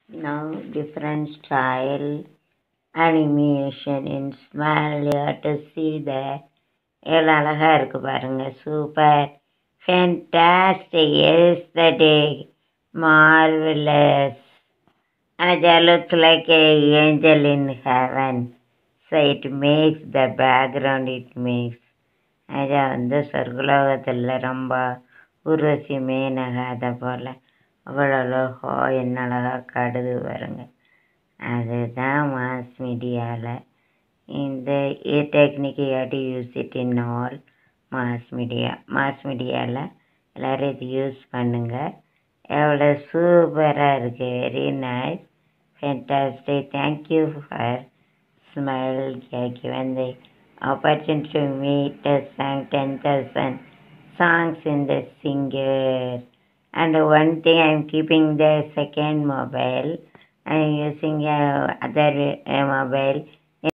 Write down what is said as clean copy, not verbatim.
Now different style animation in smile. You have to see that. எவ்வளோ அழகா இருக்கு பாருங்க. Super, fantastic, aesthetic, marvelous. And it looks like a angel in heaven. So it makes the background, it makes. அது வந்து சொர்க்கலோகத்தில் ரொம்ப உருவசி மேனகாத போல் அவ்வளோ அழகா என்ன அழகா காடுது பாருங்க. அதுதான் மாஸ் மீடியாவில் இந்த technique you to use it in all mass மீடியாவில் எல்லோரும் இது யூஸ் பண்ணுங்கள். எவ்வளோ சூப்பராக இருக்குது. Very nice, fantastic. Thank you for smile. Given the opportunity to meet sang 10,000 songs in the singer. And one thing, I'm keeping the second mobile. I'm using other mobile